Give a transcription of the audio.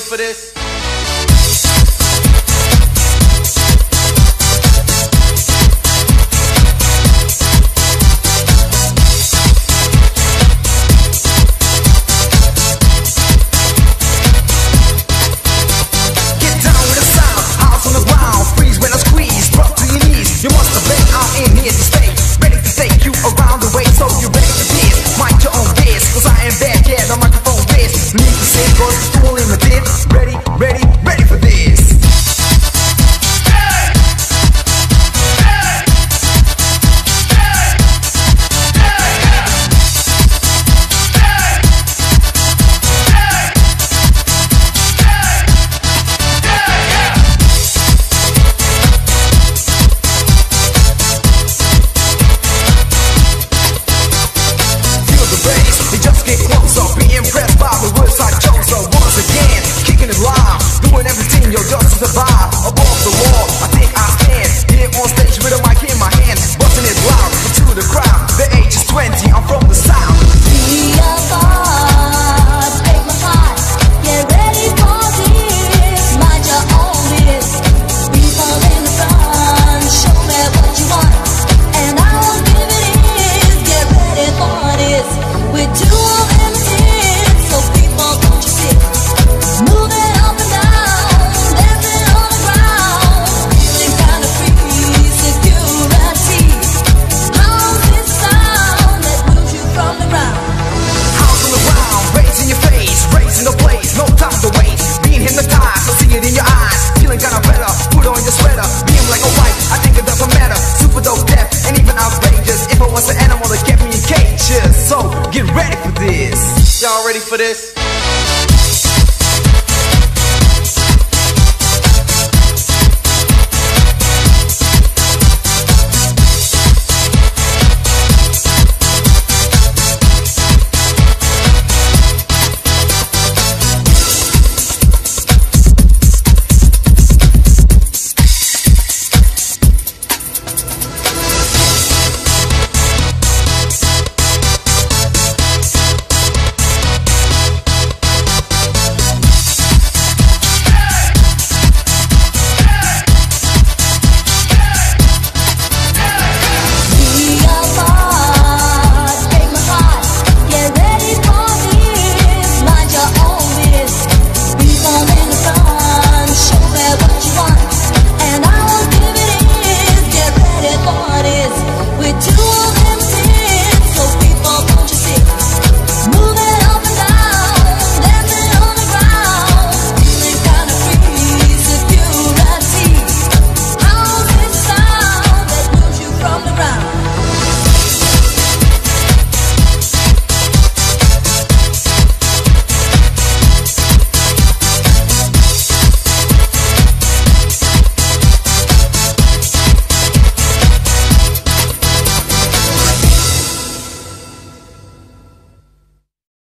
for this? Ready for this. Feel the bass, they just get closer. Be impressed by the words I chose. So once again, kicking it live, doing everything, yo, just to survive. Above the wall, I think I stand here on stage with a mic in my hand, busting it loud to the crowd. The age is 20, I'm from the south. Be a boss, break my heart. Get ready for this. Mind your own biz. People in the front, show me what you want, and I will give it is. Get ready for this. We're dual MCs, so people don't you sit. Moving up and down, dancing on the ground, feeling kind of free, security. How's it sound that moves you from the ground? House on the ground, raising your face, raising the place, no time to waste. Being hypnotized, I see it in your eyes. Feeling kinda better, put on your sweater. Being black or white, I think it doesn't matter. Super dope, deaf, and even outrageous. If I was an animal, it kept me in cages. So, get ready for this. Y'all ready for this?